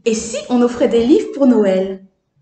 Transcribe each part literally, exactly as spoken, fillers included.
Et si on offrait des livres pour Noël?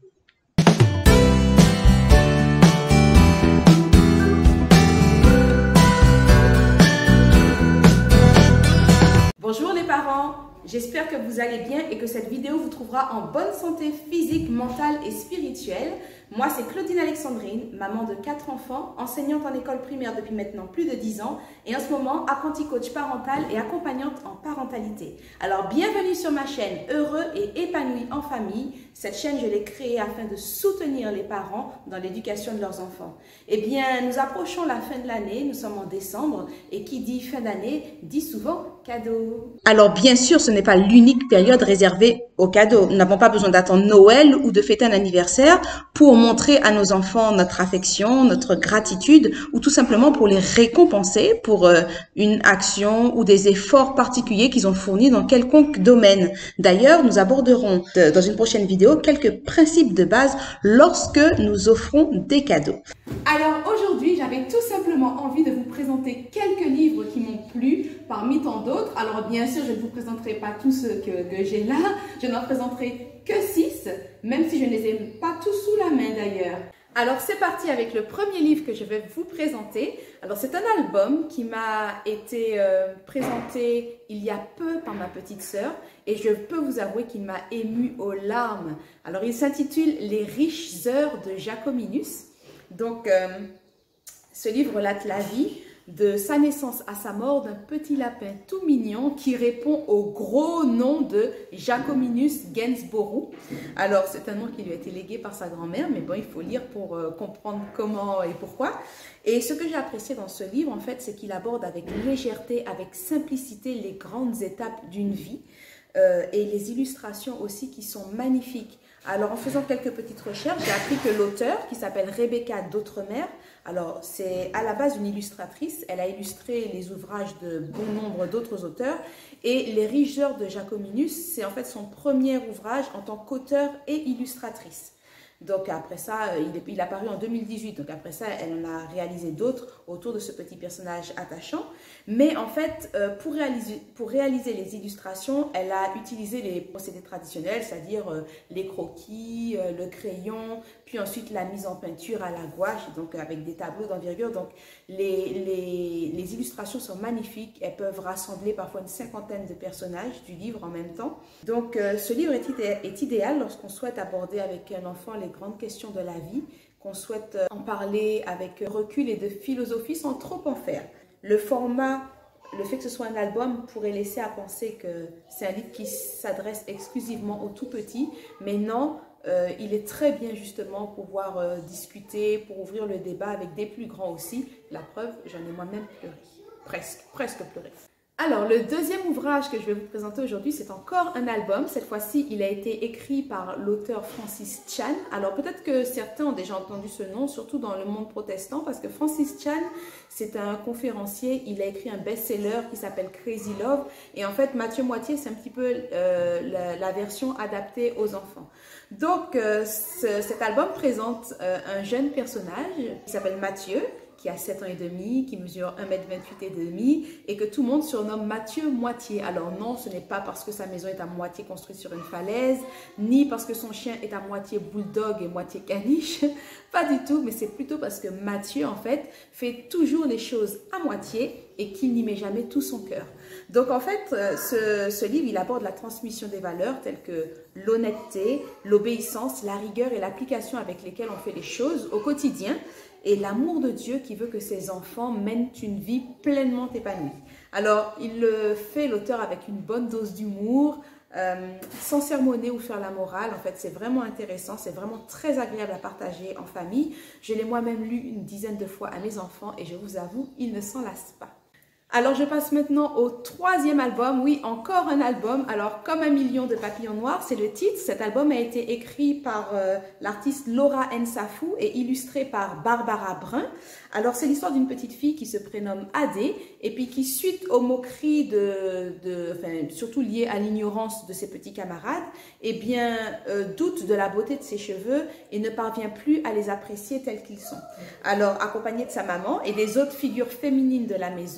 Bonjour les parents, j'espère que vous allez bien et que cette vidéo vous trouvera en bonne santé physique, mentale et spirituelle. Moi c'est Claudine Alexandrine, maman de quatre enfants, enseignante en école primaire depuis maintenant plus de dix ans et en ce moment apprentie coach parental et accompagnante en parentalité. Alors bienvenue sur ma chaîne Heureux et épanoui en famille. Cette chaîne je l'ai créée afin de soutenir les parents dans l'éducation de leurs enfants. Eh bien nous approchons la fin de l'année, nous sommes en décembre et qui dit fin d'année dit souvent cadeau. Alors bien sûr ce n'est pas l'unique période réservée aux cadeaux. Nous n'avons pas besoin d'attendre Noël ou de fêter un anniversaire pour montrer à nos enfants notre affection, notre gratitude ou tout simplement pour les récompenser pour euh, une action ou des efforts particuliers qu'ils ont fournis dans quelconque domaine. D'ailleurs, nous aborderons de, dans une prochaine vidéo quelques principes de base lorsque nous offrons des cadeaux. Alors aujourd'hui, j'avais tout simplement envie de vous présenter quelques livres qui m'ont plu parmi tant d'autres. Alors bien sûr, je ne vous présenterai pas tous ceux que, que j'ai là, je n'en présenterai que six, même si je ne les ai pas tous sous la main d'ailleurs. Alors c'est parti avec le premier livre que je vais vous présenter. Alors c'est un album qui m'a été euh, présenté il y a peu par ma petite sœur et je peux vous avouer qu'il m'a ému aux larmes. Alors il s'intitule Les riches heures de Jacominus. Donc euh, ce livre relate la vie de sa naissance à sa mort d'un petit lapin tout mignon qui répond au gros nom de Jacominus Gainsborough. Alors c'est un nom qui lui a été légué par sa grand-mère, mais bon il faut lire pour euh, comprendre comment et pourquoi. Et ce que j'ai apprécié dans ce livre en fait, c'est qu'il aborde avec légèreté, avec simplicité les grandes étapes d'une vie euh, et les illustrations aussi qui sont magnifiques. Alors, en faisant quelques petites recherches, j'ai appris que l'auteur, qui s'appelle Rebecca d'Outremer, alors c'est à la base une illustratrice, elle a illustré les ouvrages de bon nombre d'autres auteurs, et Les riches heures de Jacominus, c'est en fait son premier ouvrage en tant qu'auteur et illustratrice. Donc après ça, il est, il a paru en deux mille dix-huit, donc après ça, elle en a réalisé d'autres autour de ce petit personnage attachant. Mais en fait, euh, pour, réaliser, pour réaliser les illustrations, elle a utilisé les procédés traditionnels, c'est-à-dire euh, les croquis, euh, le crayon, puis ensuite la mise en peinture à la gouache, donc avec des tableaux d'envergure. Donc les, les, les illustrations sont magnifiques, elles peuvent rassembler parfois une cinquantaine de personnages du livre en même temps. Donc euh, ce livre est, idé est idéal lorsqu'on souhaite aborder avec un enfant les grandes questions de la vie, qu'on souhaite en parler avec recul et de philosophie sans trop en faire. Le format, le fait que ce soit un album pourrait laisser à penser que c'est un livre qui s'adresse exclusivement aux tout petits, mais non, euh, il est très bien justement pour pouvoir euh, discuter, pour ouvrir le débat avec des plus grands aussi. La preuve, j'en ai moi-même pleuré, presque, presque pleuré. Alors, le deuxième ouvrage que je vais vous présenter aujourd'hui, c'est encore un album. Cette fois-ci, il a été écrit par l'auteur Francis Chan. Alors, peut-être que certains ont déjà entendu ce nom, surtout dans le monde protestant, parce que Francis Chan, c'est un conférencier. Il a écrit un best-seller qui s'appelle Crazy Love. Et en fait, Mathieu Moitié, c'est un petit peu euh, la, la version adaptée aux enfants. Donc, euh, ce, cet album présente euh, un jeune personnage qui s'appelle Mathieu, qui a sept ans et demi, qui mesure un mètre vingt-huit et demi et que tout le monde surnomme Mathieu Moitié. Alors non, ce n'est pas parce que sa maison est à moitié construite sur une falaise, ni parce que son chien est à moitié bulldog et moitié caniche, pas du tout, mais c'est plutôt parce que Mathieu, en fait, fait toujours les choses à moitié et qu'il n'y met jamais tout son cœur. Donc en fait, ce, ce livre, il aborde la transmission des valeurs telles que l'honnêteté, l'obéissance, la rigueur et l'application avec lesquelles on fait les choses au quotidien, et l'amour de Dieu qui veut que ses enfants mènent une vie pleinement épanouie. Alors, il le fait, l'auteur, avec une bonne dose d'humour, euh, sans sermonner ou faire la morale. En fait, c'est vraiment intéressant, c'est vraiment très agréable à partager en famille. Je l'ai moi-même lu une dizaine de fois à mes enfants et je vous avoue, ils ne s'en lassent pas. Alors, je passe maintenant au troisième album. Oui, encore un album. Alors, Comme un million de papillons noirs, c'est le titre. Cet album a été écrit par euh, l'artiste Laura Nsafou et illustré par Barbara Brun. Alors, c'est l'histoire d'une petite fille qui se prénomme Adé et puis qui, suite aux moqueries, de, de, enfin, surtout liées à l'ignorance de ses petits camarades, eh bien, euh, doute de la beauté de ses cheveux et ne parvient plus à les apprécier tels qu'ils sont. Alors, accompagnée de sa maman et des autres figures féminines de la maison, donc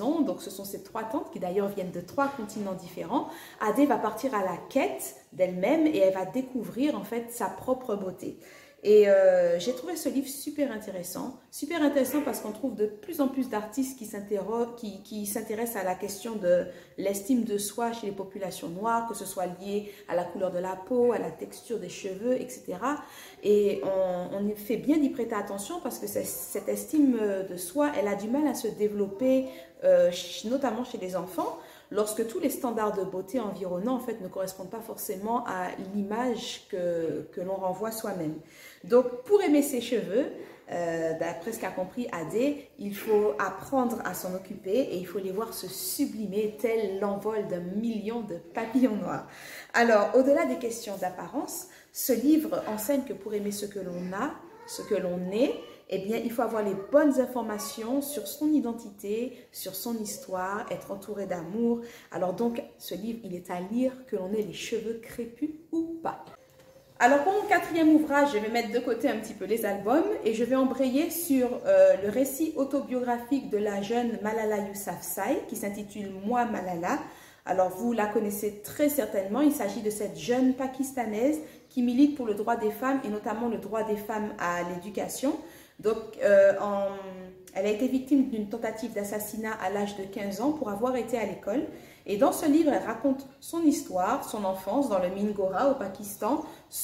ce sont ses trois tantes qui d'ailleurs viennent de trois continents différents, Adé va partir à la quête d'elle-même et elle va découvrir en fait sa propre beauté. Et euh, j'ai trouvé ce livre super intéressant, super intéressant parce qu'on trouve de plus en plus d'artistes qui s'intéressent qui, qui s'intéressent à la question de l'estime de soi chez les populations noires, que ce soit lié à la couleur de la peau, à la texture des cheveux, et cetera. Et on, on fait bien d'y prêter attention parce que cette estime de soi, elle a du mal à se développer, euh, notamment chez les enfants, lorsque tous les standards de beauté environnants en fait ne correspondent pas forcément à l'image que, que l'on renvoie soi-même. Donc pour aimer ses cheveux, euh, d'après ce qu'a compris Adé, il faut apprendre à s'en occuper et il faut les voir se sublimer tel l'envol d'un million de papillons noirs. Alors au-delà des questions d'apparence, ce livre enseigne que pour aimer ce que l'on a, ce que l'on est, eh bien, il faut avoir les bonnes informations sur son identité, sur son histoire, être entouré d'amour. Alors donc, ce livre, il est à lire, que l'on ait les cheveux crépus ou pas. Alors pour mon quatrième ouvrage, je vais mettre de côté un petit peu les albums et je vais embrayer sur euh, le récit autobiographique de la jeune Malala Yousafzai qui s'intitule « Moi Malala ». Alors vous la connaissez très certainement, il s'agit de cette jeune Pakistanaise qui milite pour le droit des femmes et notamment le droit des femmes à l'éducation. Donc, euh, en, elle a été victime d'une tentative d'assassinat à l'âge de quinze ans pour avoir été à l'école. Et dans ce livre, elle raconte son histoire, son enfance dans le Mingora au Pakistan,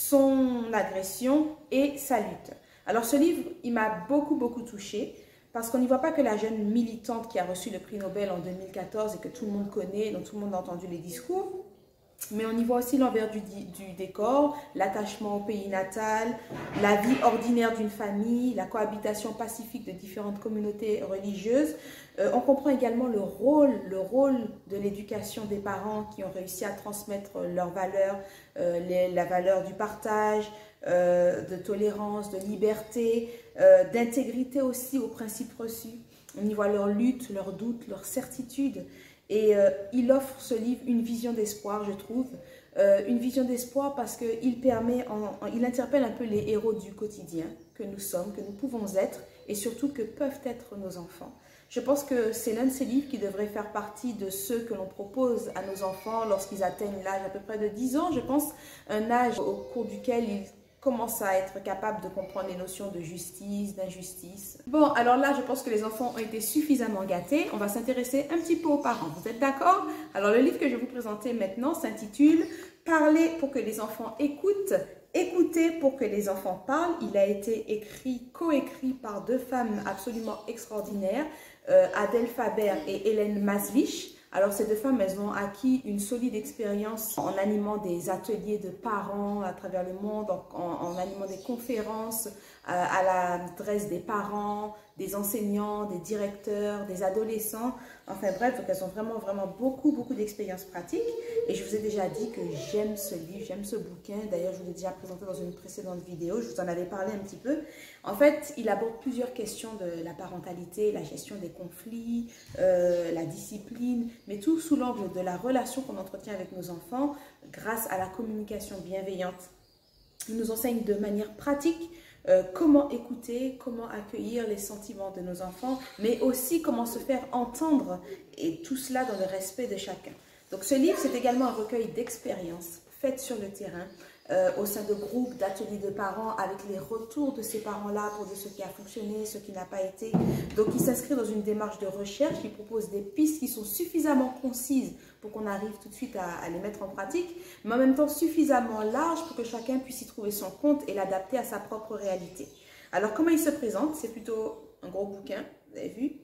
son agression et sa lutte. Alors ce livre, il m'a beaucoup, beaucoup touchée parce qu'on n'y voit pas que la jeune militante qui a reçu le prix Nobel en deux mille quatorze et que tout le monde connaît, dont tout le monde a entendu les discours, mais on y voit aussi l'envers du, du décor, l'attachement au pays natal, la vie ordinaire d'une famille, la cohabitation pacifique de différentes communautés religieuses. Euh, on comprend également le rôle, le rôle de l'éducation des parents qui ont réussi à transmettre leurs valeurs, euh, les, la valeur du partage, euh, de tolérance, de liberté, euh, d'intégrité aussi aux principes reçus. On y voit leur lutte, leurs doutes, leurs certitudes. Et euh, il offre ce livre une vision d'espoir, je trouve. Euh, une vision d'espoir parce qu'il permet, en, en, il interpelle un peu les héros du quotidien que nous sommes, que nous pouvons être et surtout que peuvent être nos enfants. Je pense que c'est l'un de ces livres qui devrait faire partie de ceux que l'on propose à nos enfants lorsqu'ils atteignent l'âge à peu près de dix ans. Je pense un âge au cours duquel ils commence à être capable de comprendre les notions de justice, d'injustice. Bon, alors là, je pense que les enfants ont été suffisamment gâtés. On va s'intéresser un petit peu aux parents. Vous êtes d'accord? Alors, le livre que je vais vous présenter maintenant s'intitule « Parler pour que les enfants écoutent ». Écouter pour que les enfants parlent. Il a été écrit, coécrit par deux femmes absolument extraordinaires, euh, Adèle Faber et Hélène Maslich. Alors ces deux femmes, elles ont acquis une solide expérience en animant des ateliers de parents à travers le monde, en, en animant des conférences euh, à l'adresse des parents, des enseignants, des directeurs, des adolescents. Enfin bref, donc elles ont vraiment, vraiment beaucoup, beaucoup d'expérience pratique. Et je vous ai déjà dit que j'aime ce livre, j'aime ce bouquin. D'ailleurs, je vous l'ai déjà présenté dans une précédente vidéo, je vous en avais parlé un petit peu. En fait, il aborde plusieurs questions de la parentalité, la gestion des conflits, euh, la discipline, mais tout sous l'angle de la relation qu'on entretient avec nos enfants grâce à la communication bienveillante. Il nous enseigne de manière pratique euh, comment écouter, comment accueillir les sentiments de nos enfants, mais aussi comment se faire entendre, et tout cela dans le respect de chacun. Donc ce livre, c'est également un recueil d'expériences faites sur le terrain, euh, au sein de groupes, d'ateliers de parents, avec les retours de ces parents-là pour dire ce qui a fonctionné, ce qui n'a pas été. Donc il s'inscrit dans une démarche de recherche, il propose des pistes qui sont suffisamment concises pour qu'on arrive tout de suite à, à les mettre en pratique, mais en même temps suffisamment larges pour que chacun puisse y trouver son compte et l'adapter à sa propre réalité. Alors comment il se présente? C'est plutôt un gros bouquin, vous avez vu,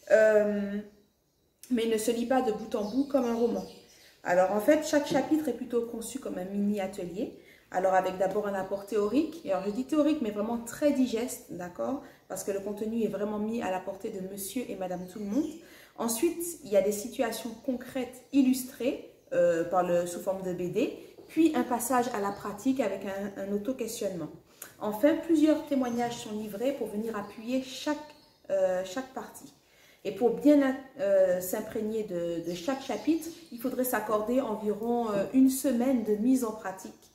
euh, mais il ne se lit pas de bout en bout comme un roman. Alors en fait, chaque chapitre est plutôt conçu comme un mini-atelier. Alors avec d'abord un apport théorique, et alors je dis théorique mais vraiment très digeste, d'accord, parce que le contenu est vraiment mis à la portée de monsieur et madame tout le monde. Ensuite, il y a des situations concrètes illustrées euh, par le, sous forme de B D, puis un passage à la pratique avec un, un auto-questionnement. Enfin, plusieurs témoignages sont livrés pour venir appuyer chaque, euh, chaque partie. Et pour bien euh, s'imprégner de, de chaque chapitre, il faudrait s'accorder environ euh, une semaine de mise en pratique.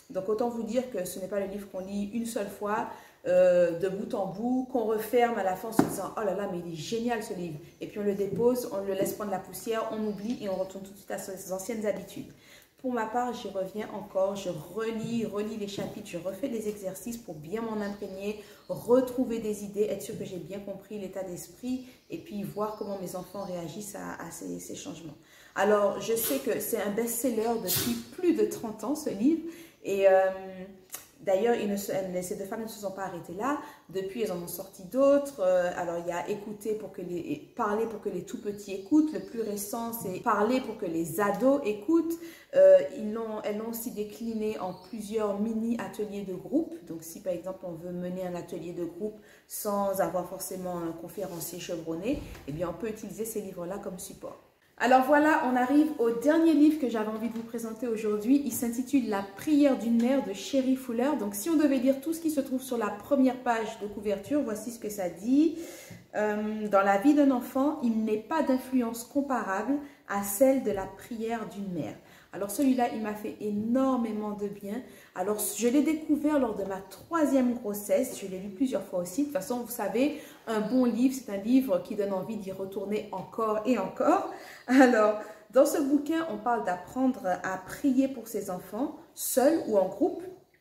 Donc autant vous dire que ce n'est pas le livre qu'on lit une seule fois, euh, de bout en bout, qu'on referme à la fin en se disant « Oh là là, mais il est génial ce livre !» Et puis on le dépose, on le laisse prendre la poussière, on oublie et on retourne tout de suite à ses anciennes habitudes. Pour ma part, j'y reviens encore, je relis, relis les chapitres, je refais des exercices pour bien m'en imprégner, retrouver des idées, être sûr que j'ai bien compris l'état d'esprit et puis voir comment mes enfants réagissent à, à ces, ces changements. Alors, je sais que c'est un best-seller depuis plus de trente ans, ce livre, et euh, d'ailleurs, ces deux femmes ne se sont pas arrêtées là. Depuis, elles en ont sorti d'autres. Euh, alors, il y a écouter pour que les, parler pour que les tout petits écoutent. Le plus récent, c'est parler pour que les ados écoutent. Euh, ils l'ont, elles l'ont aussi décliné en plusieurs mini-ateliers de groupe. Donc, si par exemple, on veut mener un atelier de groupe sans avoir forcément un conférencier chevronné, eh bien, on peut utiliser ces livres-là comme support. Alors voilà, on arrive au dernier livre que j'avais envie de vous présenter aujourd'hui. Il s'intitule « La prière d'une mère » de Sherry Fuller. Donc si on devait lire tout ce qui se trouve sur la première page de couverture, voici ce que ça dit. Euh, dans la vie d'un enfant, il n'est pas d'influence comparable à celle de la prière d'une mère. Alors celui-là, il m'a fait énormément de bien. Alors je l'ai découvert lors de ma troisième grossesse. Je l'ai lu plusieurs fois aussi. De toute façon, vous savez, un bon livre, c'est un livre qui donne envie d'y retourner encore et encore. Alors, dans ce bouquin, on parle d'apprendre à prier pour ses enfants, seul ou en groupe.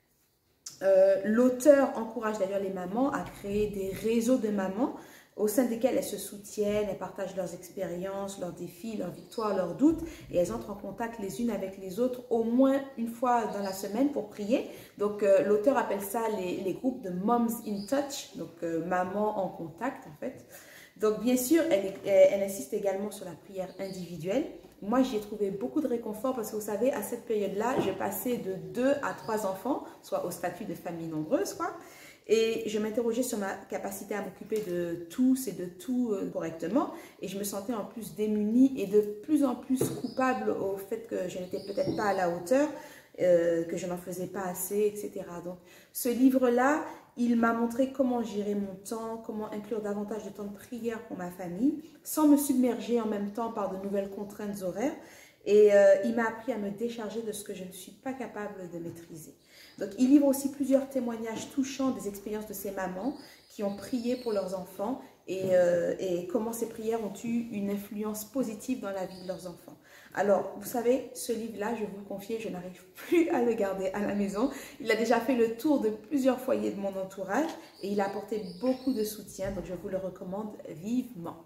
Euh, L'auteur encourage d'ailleurs les mamans à créer des réseaux de mamans au sein desquels elles se soutiennent, elles partagent leurs expériences, leurs défis, leurs victoires, leurs doutes, et elles entrent en contact les unes avec les autres au moins une fois dans la semaine pour prier. Donc euh, l'auteur appelle ça les, les groupes de Moms in Touch, donc euh, maman en contact en fait. Donc bien sûr, elle, elle insiste également sur la prière individuelle. Moi, j'y ai trouvé beaucoup de réconfort parce que vous savez, à cette période-là, je passais de deux à trois enfants, soit au statut de famille nombreuse, quoi. Et je m'interrogeais sur ma capacité à m'occuper de tous et de tout correctement. Et je me sentais en plus démunie et de plus en plus coupable au fait que je n'étais peut-être pas à la hauteur, euh, que je n'en faisais pas assez, et cetera. Donc, ce livre-là, il m'a montré comment gérer mon temps, comment inclure davantage de temps de prière pour ma famille, sans me submerger en même temps par de nouvelles contraintes horaires. Et euh, il m'a appris à me décharger de ce que je ne suis pas capable de maîtriser. Donc, il livre aussi plusieurs témoignages touchants des expériences de ces mamans qui ont prié pour leurs enfants et, euh, et comment ces prières ont eu une influence positive dans la vie de leurs enfants. Alors, vous savez, ce livre-là, je vais vous le confier, je n'arrive plus à le garder à la maison. Il a déjà fait le tour de plusieurs foyers de mon entourage et il a apporté beaucoup de soutien, donc je vous le recommande vivement.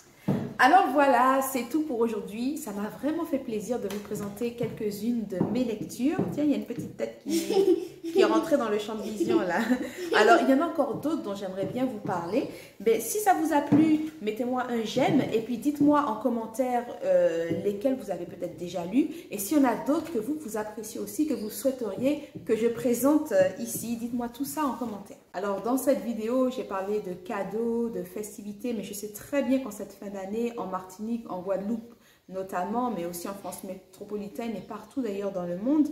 Alors voilà, c'est tout pour aujourd'hui. Ça m'a vraiment fait plaisir de vous présenter quelques-unes de mes lectures. Tiens, il y a une petite tête qui, qui est rentrée dans le champ de vision là. Alors, il y en a encore d'autres dont j'aimerais bien vous parler. Mais si ça vous a plu, mettez-moi un j'aime et puis dites-moi en commentaire euh, lesquels vous avez peut-être déjà lus. Et s'il y en a d'autres que vous, vous appréciez aussi, que vous souhaiteriez que je présente euh, ici, dites-moi tout ça en commentaire. Alors, dans cette vidéo, j'ai parlé de cadeaux, de festivités, mais je sais très bien qu'en cette fin d'année, en Martinique, en Guadeloupe notamment, mais aussi en France métropolitaine et partout d'ailleurs dans le monde,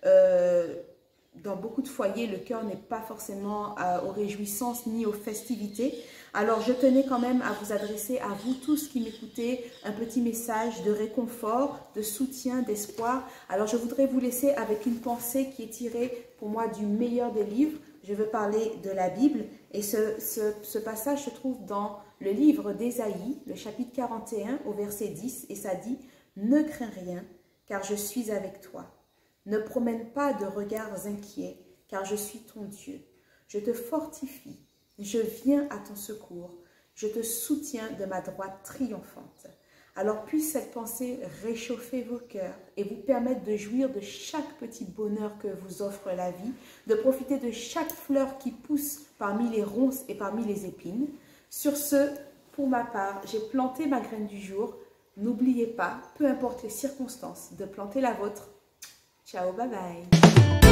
euh, dans beaucoup de foyers, le cœur n'est pas forcément euh, aux réjouissances ni aux festivités. Alors, je tenais quand même à vous adresser à vous tous qui m'écoutez un petit message de réconfort, de soutien, d'espoir. Alors, je voudrais vous laisser avec une pensée qui est tirée pour moi du meilleur des livres. Je veux parler de la Bible et ce, ce, ce passage se trouve dans le livre d'Ésaïe, le chapitre quarante et un au verset dix, et ça dit « Ne crains rien, car je suis avec toi. Ne promène pas de regards inquiets, car je suis ton Dieu. Je te fortifie, je viens à ton secours, je te soutiens de ma droite triomphante. » Alors puisse cette pensée réchauffer vos cœurs et vous permettre de jouir de chaque petit bonheur que vous offre la vie, de profiter de chaque fleur qui pousse parmi les ronces et parmi les épines. Sur ce, pour ma part, j'ai planté ma graine du jour. N'oubliez pas, peu importe les circonstances, de planter la vôtre. Ciao, bye bye.